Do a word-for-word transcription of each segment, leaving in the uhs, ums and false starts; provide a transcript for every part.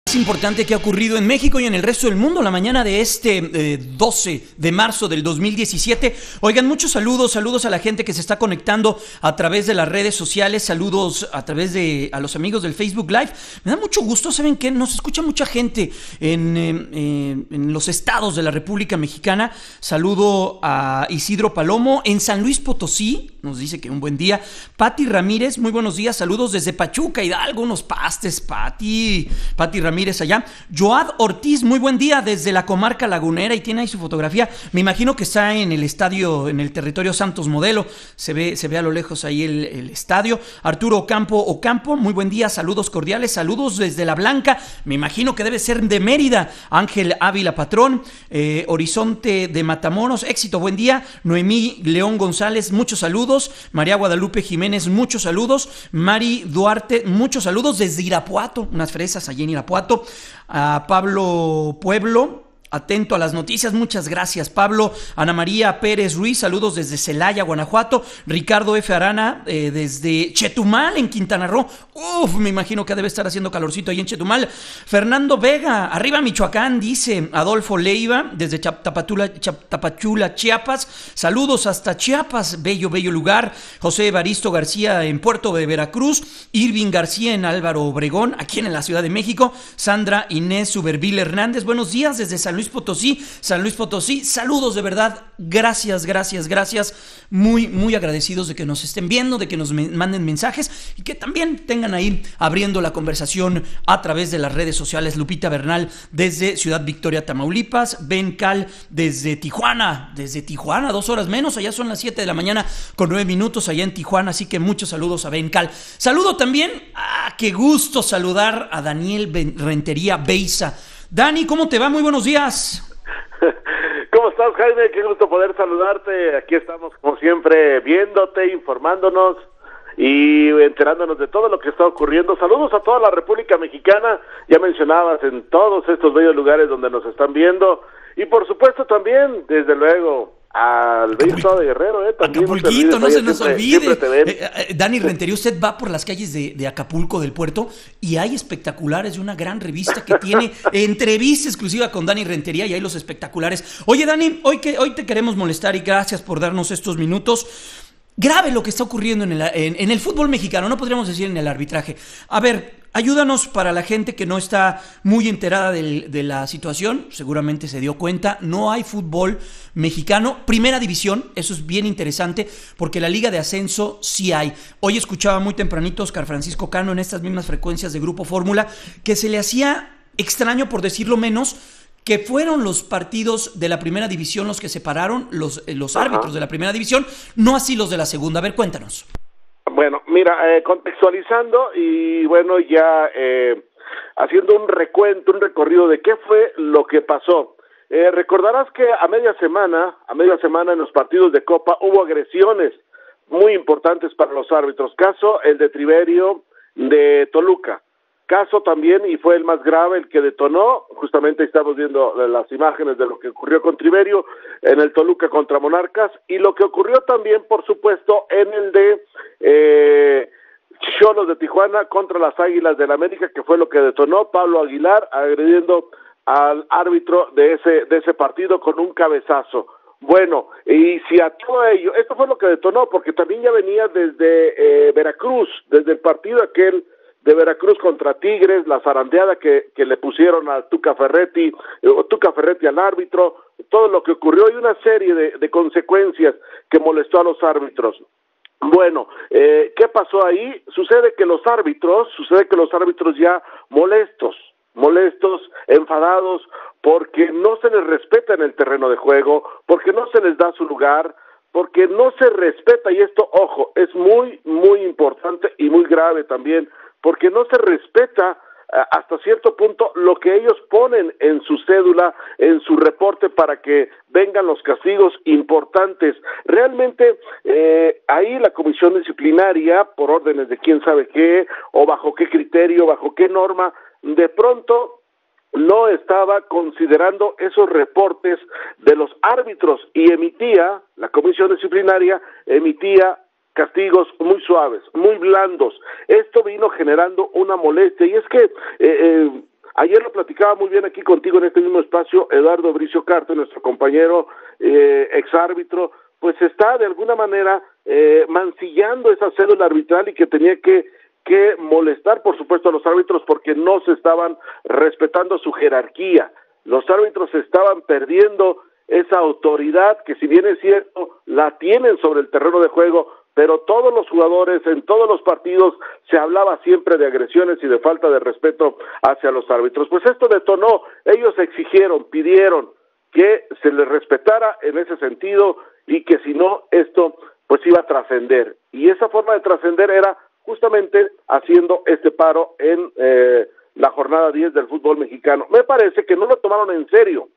Importante que ha ocurrido en México y en el resto del mundo la mañana de este eh, doce de marzo del dos mil diecisiete. Oigan, muchos saludos, saludos a la gente que se está conectando a través de las redes sociales, saludos a través de a los amigos del Facebook Live. Me da mucho gusto, ¿saben qué? Nos escucha mucha gente en, eh, en los estados de la República Mexicana. Saludo a Isidro Palomo en San Luis Potosí, nos dice que un buen día. Pati Ramírez, muy buenos días, saludos desde Pachuca, Hidalgo, unos pastes, Pati, Pati Ramírez. Ramírez allá. Joad Ortiz, muy buen día desde la comarca lagunera y tiene ahí su fotografía. Me imagino que está en el estadio, en el territorio Santos Modelo. Se ve, se ve a lo lejos ahí el, el estadio. Arturo Ocampo Ocampo, muy buen día, saludos cordiales, saludos desde La Blanca. Me imagino que debe ser de Mérida. Ángel Ávila Patrón, eh, Horizonte de Matamoros, éxito, buen día. Noemí León González, muchos saludos. María Guadalupe Jiménez, muchos saludos. Mari Duarte, muchos saludos desde Irapuato, unas fresas allí en Irapuato. A Pablo Pueblo, atento a las noticias, muchas gracias Pablo. Ana María Pérez Ruiz, saludos desde Celaya, Guanajuato. Ricardo F. Arana, eh, desde Chetumal, en Quintana Roo. Uf, me imagino que debe estar haciendo calorcito ahí en Chetumal. Fernando Vega, arriba Michoacán, dice Adolfo Leiva, desde Tapachula, Tapachula, Chiapas. Saludos hasta Chiapas, bello, bello lugar. José Evaristo García en Puerto de Veracruz. Irving García en Álvaro Obregón, aquí en la Ciudad de México. Sandra Inés Suberville Hernández, buenos días desde San Luis Potosí, San Luis Potosí, saludos de verdad, gracias, gracias, gracias, muy, muy agradecidos de que nos estén viendo, de que nos me- manden mensajes y que también tengan ahí abriendo la conversación a través de las redes sociales. Lupita Bernal desde Ciudad Victoria, Tamaulipas. Ben Cal desde Tijuana, desde Tijuana, dos horas menos, allá son las siete de la mañana con nueve minutos allá en Tijuana, así que muchos saludos a Ben Cal. Saludo también, ah, qué gusto saludar a Daniel ben- Rentería Beiza. Dani, ¿cómo te va? Muy buenos días. ¿Cómo estás, Jaime? Qué gusto poder saludarte. Aquí estamos, como siempre, viéndote, informándonos y enterándonos de todo lo que está ocurriendo. Saludos a toda la República Mexicana, ya mencionabas, en todos estos bellos lugares donde nos están viendo. Y por supuesto también, desde luego, al bello estado de Guerrero, ¿eh? También Acapulquito, no se nos siempre, olvide. Siempre te ven. Eh, eh, Dani Rentería, usted va por las calles de, de Acapulco, del puerto, y hay espectaculares de una gran revista que tiene entrevista exclusiva con Dani Rentería y hay los espectaculares. Oye, Dani, hoy, que, hoy te queremos molestar y gracias por darnos estos minutos. Grave lo que está ocurriendo en el, en, en el fútbol mexicano, no podríamos decir en el arbitraje. A ver, ayúdanos para la gente que no está muy enterada del, de la situación, seguramente se dio cuenta, no hay fútbol mexicano, primera división, eso es bien interesante, porque la liga de ascenso sí hay. Hoy escuchaba muy tempranito a Oscar Francisco Cano en estas mismas frecuencias de Grupo Fórmula, que se le hacía extraño, por decirlo menos, que fueron los partidos de la primera división los que separaron los, los árbitros de la primera división, no así los de la segunda. A ver, cuéntanos. Bueno, mira, eh, contextualizando y bueno, ya eh, haciendo un recuento, un recorrido de qué fue lo que pasó. Eh, recordarás que a media semana, a media semana en los partidos de Copa hubo agresiones muy importantes para los árbitros. Caso el de Triverio de Toluca. Caso también, y fue el más grave, el que detonó, justamente estamos viendo las imágenes de lo que ocurrió con Triverio en el Toluca contra Monarcas, y lo que ocurrió también, por supuesto, en el de eh, Xolos de Tijuana contra las Águilas del América, que fue lo que detonó Pablo Aguilar agrediendo al árbitro de ese, de ese partido con un cabezazo. Bueno, y si a todo ello, esto fue lo que detonó, porque también ya venía desde eh, Veracruz, desde el partido aquel de Veracruz contra Tigres, la zarandeada que, que le pusieron a Tuca Ferretti, o Tuca Ferretti al árbitro, todo lo que ocurrió y una serie de, de consecuencias que molestó a los árbitros. Bueno, eh, ¿qué pasó ahí? Sucede que los árbitros, sucede que los árbitros ya molestos, molestos, enfadados, porque no se les respeta en el terreno de juego, porque no se les da su lugar, porque no se respeta, y esto, ojo, es muy, muy importante y muy grave también, porque no se respeta uh, hasta cierto punto lo que ellos ponen en su cédula, en su reporte para que vengan los castigos importantes. Realmente eh, ahí la comisión disciplinaria, por órdenes de quién sabe qué, o bajo qué criterio, bajo qué norma, de pronto no estaba considerando esos reportes de los árbitros y emitía, la comisión disciplinaria emitía castigos muy suaves, muy blandos. Esto vino generando una molestia, y es que eh, eh, Ayer lo platicaba muy bien aquí contigo en este mismo espacio Eduardo Bricio Carte, nuestro compañero eh, exárbitro, pues está de alguna manera eh, mancillando esa cédula arbitral y que tenía que, que molestar, por supuesto, a los árbitros porque no se estaban respetando su jerarquía. Los árbitros estaban perdiendo esa autoridad que, si bien es cierto, la tienen sobre el terreno de juego, pero todos los jugadores, en todos los partidos, se hablaba siempre de agresiones y de falta de respeto hacia los árbitros. Pues esto detonó, ellos exigieron, pidieron que se les respetara en ese sentido y que si no, esto pues iba a trascender. Y esa forma de trascender era justamente haciendo este paro en eh, la jornada diez del fútbol mexicano. Me parece que no lo tomaron en serio.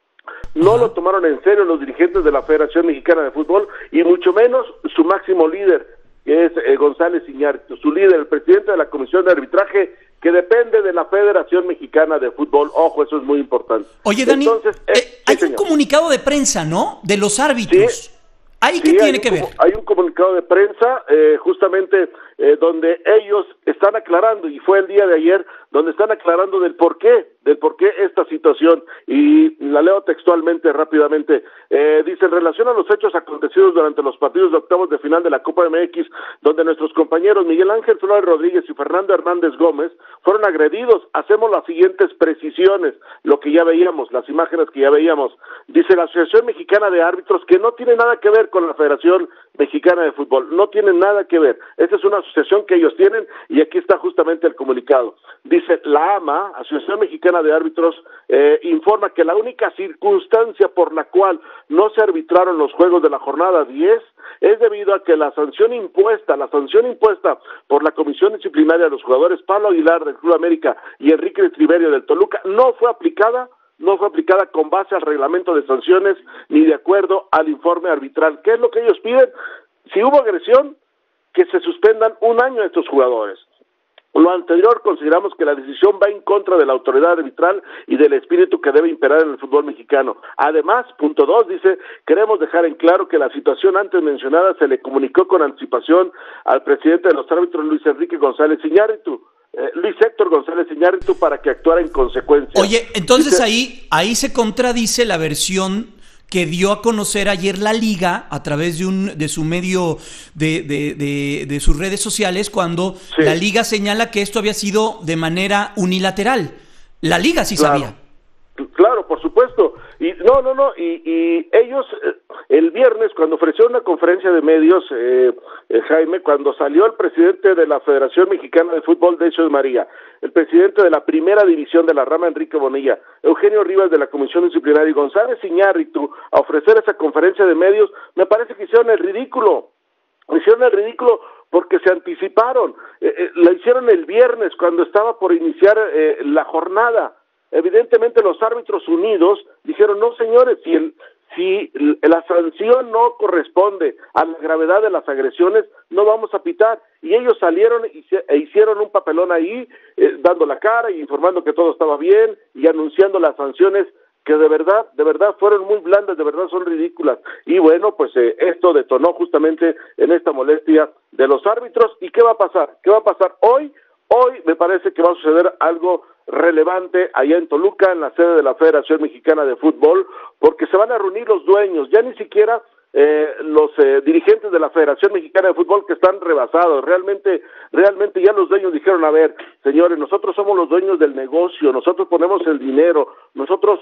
No uh-huh. lo tomaron en serio los dirigentes de la Federación Mexicana de Fútbol y mucho menos su máximo líder, que es eh, González Iñárritu, su líder, el presidente de la Comisión de Arbitraje, que depende de la Federación Mexicana de Fútbol. Ojo, eso es muy importante. Oye, Dani, Entonces, eh, eh, hay sí, un comunicado de prensa, ¿no?, de los árbitros. Sí. ¿Ahí sí, qué tiene que ver? Hay un comunicado de prensa, eh, justamente eh, donde ellos están aclarando, y fue el día de ayer, donde están aclarando del por qué, del por qué esta situación, y la leo textualmente, rápidamente. Eh, dice, en relación a los hechos acontecidos durante los partidos de octavos de final de la Copa M X, donde nuestros compañeros Miguel Ángel Flores Rodríguez y Fernando Hernández Gómez fueron agredidos, hacemos las siguientes precisiones, lo que ya veíamos, las imágenes que ya veíamos. Dice la Asociación Mexicana de Árbitros, que no tiene nada que ver con la Federación Mexicana de Fútbol, no tiene nada que ver, esta es una asociación que ellos tienen, y aquí está justamente el comunicado. Dice, la AMA, Asociación Mexicana de Árbitros, eh, informa que la única circunstancia por la cual no se arbitraron los juegos de la jornada diez es debido a que la sanción impuesta, la sanción impuesta por la Comisión Disciplinaria de los jugadores Pablo Aguilar del Club América y Enrique Triverio del Toluca no fue aplicada no fue aplicada con base al reglamento de sanciones ni de acuerdo al informe arbitral. ¿Qué es lo que ellos piden? Si hubo agresión, que se suspendan un año a estos jugadores. Lo anterior, consideramos que la decisión va en contra de la autoridad arbitral y del espíritu que debe imperar en el fútbol mexicano. Además, punto dos, dice, queremos dejar en claro que la situación antes mencionada se le comunicó con anticipación al presidente de los árbitros, Luis Enrique González Iñárritu, eh, Luis Héctor González Iñárritu, para que actuara en consecuencia. Oye, entonces dice, ahí, ahí se contradice la versión que dio a conocer ayer la Liga a través de un de su medio de, de, de, de sus redes sociales, cuando sí. la Liga señala que esto había sido de manera unilateral. La Liga sí claro. sabía. Claro, por supuesto. Y no, no, no. Y, y ellos eh, el viernes, cuando ofreció una conferencia de medios, eh, eh, Jaime, cuando salió el presidente de la Federación Mexicana de Fútbol, Decio María, el presidente de la primera división de la rama, Enrique Bonilla, Eugenio Rivas de la Comisión Disciplinaria y González Iñárritu, a ofrecer esa conferencia de medios, me parece que hicieron el ridículo. Hicieron el ridículo porque se anticiparon. Eh, eh, lo hicieron el viernes, cuando estaba por iniciar eh, la jornada. Evidentemente los árbitros unidos dijeron, no señores, si el si la sanción no corresponde a la gravedad de las agresiones, no vamos a pitar. Y ellos salieron y se, e hicieron un papelón ahí, eh, dando la cara y informando que todo estaba bien y anunciando las sanciones que de verdad, de verdad fueron muy blandas, de verdad son ridículas. Y bueno, pues eh, esto detonó justamente en esta molestia de los árbitros. ¿Y qué va a pasar? ¿Qué va a pasar hoy? Hoy me parece que va a suceder algo relevante allá en Toluca, en la sede de la Federación Mexicana de Fútbol, porque se van a reunir los dueños, ya ni siquiera eh, los eh, dirigentes de la Federación Mexicana de Fútbol, que están rebasados. Realmente, realmente ya los dueños dijeron, a ver, señores, nosotros somos los dueños del negocio, nosotros ponemos el dinero, nosotros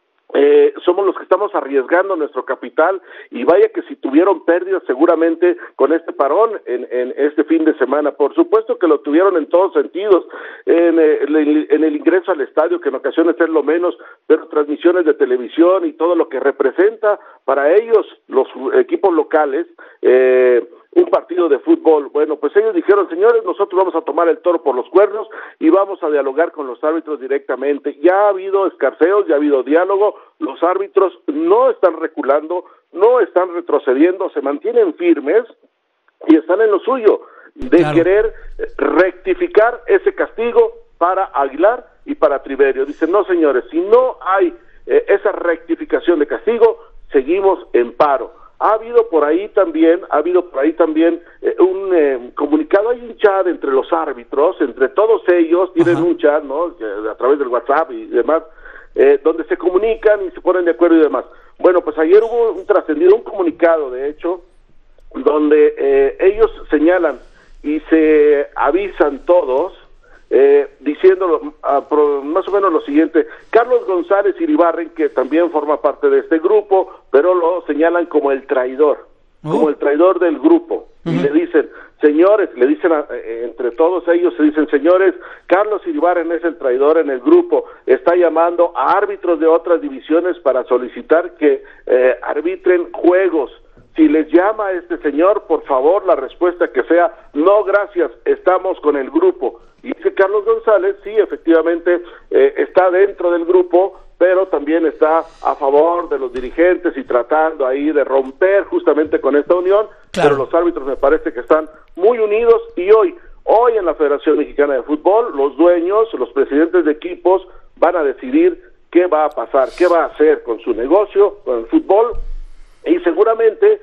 Eh, somos los que estamos arriesgando nuestro capital, y vaya que si tuvieron pérdidas seguramente con este parón en, en este fin de semana. Por supuesto que lo tuvieron en todos sentidos, en el, en el ingreso al estadio, que en ocasiones es lo menos, pero transmisiones de televisión y todo lo que representa para ellos, los equipos locales, eh, un partido de fútbol. Bueno, pues ellos dijeron, señores, nosotros vamos a tomar el toro por los cuernos y vamos a dialogar con los árbitros directamente. Ya ha habido escarceos, ya ha habido diálogo, los árbitros no están reculando, no están retrocediendo, se mantienen firmes y están en lo suyo, de claro. querer rectificar ese castigo para Aguilar y para Triverio. Dicen, no señores, si no hay eh, esa rectificación de castigo, seguimos en paro. ha habido por ahí también, ha habido por ahí también eh, un eh, comunicado, hay un chat entre los árbitros, entre todos ellos, tienen Ajá. un chat, ¿no?, a través del WhatsApp y demás, eh, donde se comunican y se ponen de acuerdo y demás. Bueno, pues ayer hubo un trascendido, un comunicado, de hecho, donde eh, ellos señalan y se avisan todos, eh, diciendo uh, más o menos lo siguiente: Carlos González Iribarren, que también forma parte de este grupo, pero lo señalan como el traidor, oh. como el traidor del grupo, uh-huh. y le dicen, señores, le dicen a, eh, entre todos ellos, se dicen, señores, Carlos Iribarren es el traidor en el grupo, está llamando a árbitros de otras divisiones para solicitar que eh, arbitren juegos. Si les llama a este señor, por favor, la respuesta que sea, no, gracias, estamos con el grupo. Y dice Carlos González, sí, efectivamente, eh, está dentro del grupo, pero también está a favor de los dirigentes y tratando ahí de romper justamente con esta unión, claro. Pero los árbitros me parece que están muy unidos, y hoy, hoy en la Federación Mexicana de Fútbol, los dueños, los presidentes de equipos van a decidir qué va a pasar, qué va a hacer con su negocio, con el fútbol. Y seguramente,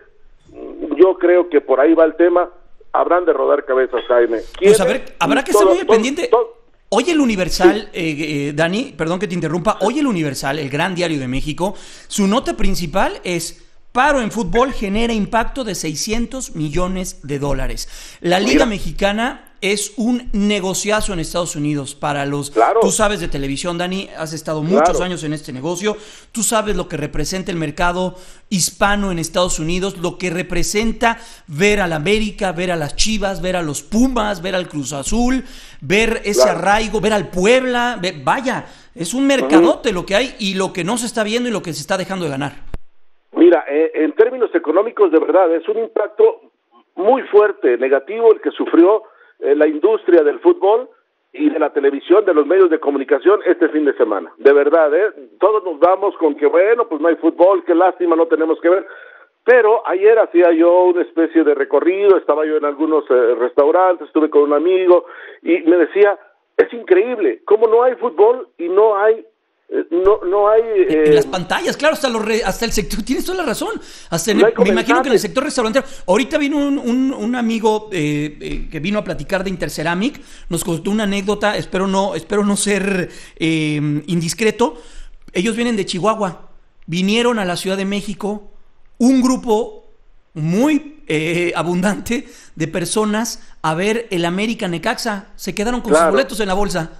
yo creo que por ahí va el tema, habrán de rodar cabezas, Jaime. Pues a ver, habrá que estar muy al pendiente. Todo, hoy el Universal, sí. eh, eh, Dani, perdón que te interrumpa, hoy el Universal, el gran diario de México, su nota principal es: paro en fútbol genera impacto de seiscientos millones de dólares. La Liga Mira. Mexicana es un negociazo en Estados Unidos para los... Claro. Tú sabes de televisión, Dani, has estado muchos claro. años en este negocio, tú sabes lo que representa el mercado hispano en Estados Unidos, lo que representa ver al América, ver a las Chivas, ver a los Pumas, ver al Cruz Azul, ver ese claro. arraigo, ver al Puebla, ver, vaya, es un mercadote uh-huh. lo que hay y lo que no se está viendo y lo que se está dejando de ganar. Mira, eh, en términos económicos, de verdad, es un impacto muy fuerte, negativo, el que sufrió eh, la industria del fútbol y de la televisión, de los medios de comunicación este fin de semana. De verdad, ¿eh? Todos nos vamos con que, bueno, pues no hay fútbol, qué lástima, no tenemos que ver. Pero ayer hacía yo una especie de recorrido, estaba yo en algunos eh, restaurantes, estuve con un amigo y me decía, es increíble, cómo no hay fútbol y no hay No, no hay... Eh, en las pantallas, claro, hasta, los re, hasta el sector, tienes toda la razón, hasta en el, no me imagino que en el sector restaurantero. Ahorita vino un, un, un amigo eh, eh, que vino a platicar de Interceramic, nos contó una anécdota, espero no, espero no ser eh, indiscreto. Ellos vienen de Chihuahua, vinieron a la Ciudad de México, un grupo muy eh, abundante de personas a ver el América Necaxa, se quedaron con claro. sus boletos en la bolsa.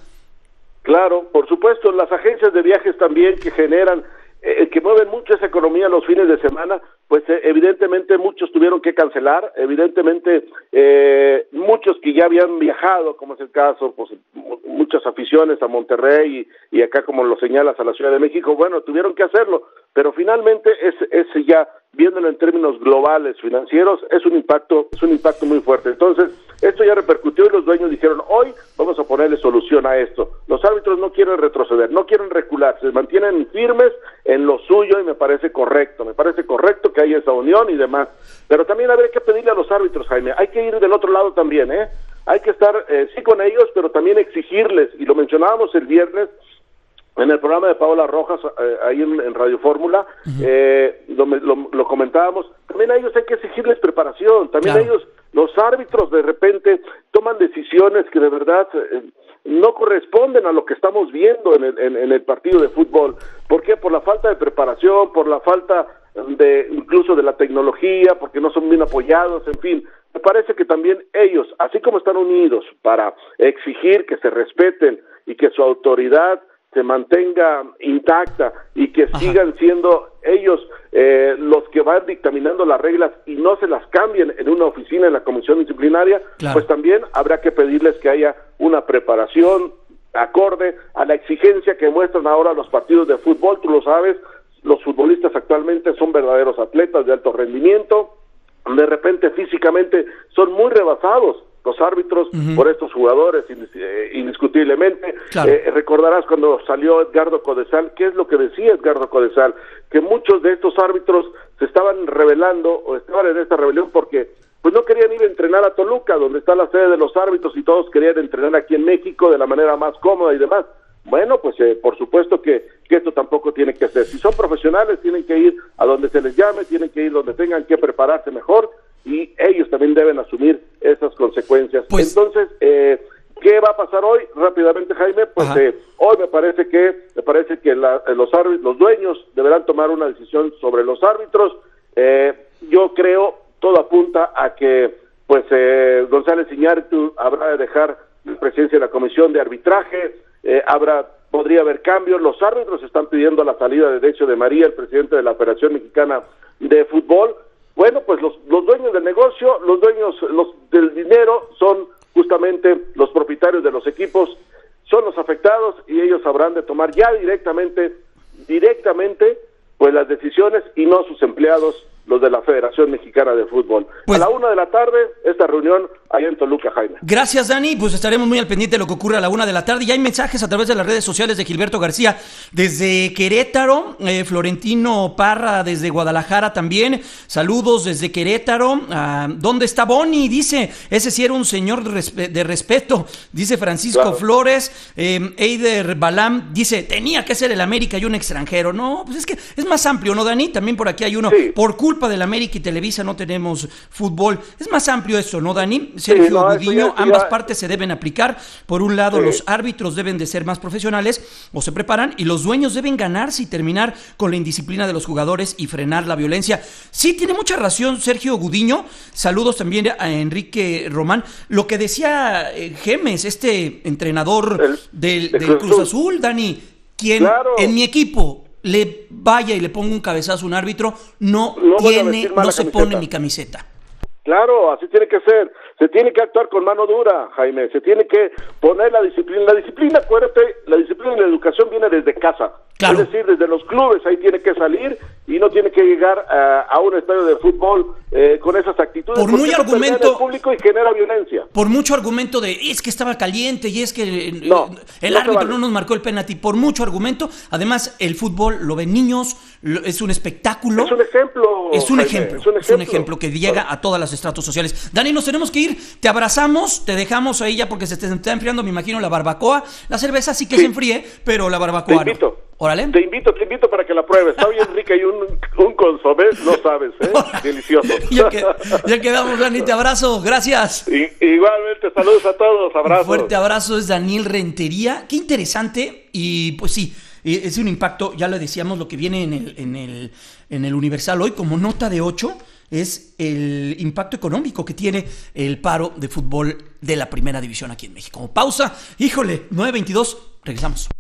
Claro, por supuesto, las agencias de viajes también que generan, eh, que mueven mucho esa economía los fines de semana, pues eh, evidentemente muchos tuvieron que cancelar, evidentemente eh, muchos que ya habían viajado, como es el caso, pues muchas aficiones a Monterrey y, y acá, como lo señalas, a la Ciudad de México, bueno, tuvieron que hacerlo, pero finalmente es, es ya, viéndolo en términos globales, financieros, es un impacto, es un impacto muy fuerte. Entonces, esto ya repercutió y los dueños dijeron, hoy vamos a ponerle solución a esto. Los árbitros no quieren retroceder, no quieren recular, se mantienen firmes en lo suyo y me parece correcto, me parece correcto que haya esa unión y demás. Pero también habría que pedirle a los árbitros, Jaime, hay que ir del otro lado también, ¿eh? Hay que estar, eh, sí con ellos, pero también exigirles, y lo mencionábamos el viernes, en el programa de Paola Rojas, eh, ahí en, en Radio Fórmula, uh-huh. eh, lo, lo, lo comentábamos, también a ellos hay que exigirles preparación, también claro. a ellos, los árbitros de repente toman decisiones que de verdad eh, no corresponden a lo que estamos viendo en el, en, en el partido de fútbol. ¿Por qué? Por la falta de preparación, por la falta de incluso de la tecnología, porque no son bien apoyados, en fin. Me parece que también ellos, así como están unidos para exigir que se respeten y que su autoridad se mantenga intacta y que Ajá. sigan siendo ellos eh, los que van dictaminando las reglas y no se las cambien en una oficina en la comisión disciplinaria, claro. pues también habrá que pedirles que haya una preparación acorde a la exigencia que muestran ahora los partidos de fútbol. Tú lo sabes, los futbolistas actualmente son verdaderos atletas de alto rendimiento, de repente físicamente son muy rebasados los árbitros uh-huh. por estos jugadores, indiscutiblemente. Claro. Eh, recordarás cuando salió Edgardo Codesal, ¿qué es lo que decía Edgardo Codesal? Que muchos de estos árbitros se estaban rebelando o estaban en esta rebelión porque pues no querían ir a entrenar a Toluca, donde está la sede de los árbitros, y todos querían entrenar aquí en México de la manera más cómoda y demás. bueno, pues eh, por supuesto que, que esto tampoco tiene que ser. Si son profesionales, tienen que ir a donde se les llame, tienen que ir donde tengan que prepararse mejor, y ellos también deben asumir esas consecuencias. Pues, entonces, eh, ¿qué va a pasar hoy? Rápidamente, Jaime, pues eh, hoy me parece que me parece que la, los árbitros, los dueños deberán tomar una decisión sobre los árbitros. Eh, yo creo, todo apunta a que pues eh, González Iñárritu habrá de dejar la presidencia de la comisión de arbitraje, eh, habrá podría haber cambios. Los árbitros están pidiendo la salida de Decio de María, el presidente de la Federación Mexicana de Fútbol. Bueno, pues los, los dueños del negocio, los dueños los del dinero son justamente los propietarios de los equipos, son los afectados, y ellos habrán de tomar ya directamente, directamente, pues las decisiones, y no sus empleados, los de la Federación Mexicana de Fútbol. Pues, a la una de la tarde, esta reunión allá en Toluca, Jaime. Gracias, Dani. Pues estaremos muy al pendiente de lo que ocurre a la una de la tarde. Y hay mensajes a través de las redes sociales de Gilberto García desde Querétaro, eh, Florentino Parra desde Guadalajara también. Saludos desde Querétaro. Ah, ¿dónde está Boni? Dice, ese sí era un señor de, resp- de respeto. Dice Francisco claro. Flores. Eh, Eider Balam dice, tenía que ser el América y un extranjero. No, pues es que es más amplio, ¿no, Dani? También por aquí hay uno. Sí. Por culpa del América y Televisa no tenemos fútbol. Es más amplio esto, ¿no, Dani? Sergio sí, no, Gudiño, ya, ambas ya... partes se deben aplicar. Por un lado, sí. los árbitros deben de ser más profesionales o se preparan, y los dueños deben ganarse y terminar con la indisciplina de los jugadores y frenar la violencia. Sí, tiene mucha razón Sergio Gudiño. Saludos también a Enrique Román. Lo que decía eh, Gemes, este entrenador el, del, del Cruz Azul, Azul, Dani, quien claro. en mi equipo le vaya y le ponga un cabezazo a un árbitro, no, no tiene, no se pone mi camiseta. Claro, así tiene que ser. Se tiene que actuar con mano dura, Jaime. Se tiene que poner la disciplina. La disciplina, acuérdate, la disciplina y la educación viene desde casa. Claro. Es decir, desde los clubes, ahí tiene que salir y no tiene que llegar uh, a un estadio de fútbol eh, con esas actitudes. Por muy argumento, el público y genera violencia. Por mucho argumento de es que estaba caliente y es que no, el no árbitro vale. no nos marcó el penalti. Por mucho argumento. Además, el fútbol lo ven niños, lo, es un espectáculo. Es un ejemplo. Es un Jaime, ejemplo. Es un ejemplo. Es un ejemplo que llega a todas las estratos sociales. Dani, nos tenemos que ir. Te abrazamos, te dejamos ahí ya porque se te está enfriando, me imagino, la barbacoa. La cerveza sí que sí. se enfríe, pero la barbacoa te invito. no. Órale. Te invito, te invito para que la pruebes. Está bien rica y un, un consomé, no sabes, ¿eh? Delicioso. ya, que, ya quedamos, Dani, te abrazo. Gracias. Y, igualmente, saludos a todos, abrazos. Un fuerte abrazo, es Daniel Rentería. Qué interesante, y pues sí, es un impacto, ya lo decíamos, lo que viene en el, en el, en el Universal hoy como nota de ocho es el impacto económico que tiene el paro de fútbol de la primera división aquí en México. Como pausa, híjole, nueve veintidós, regresamos.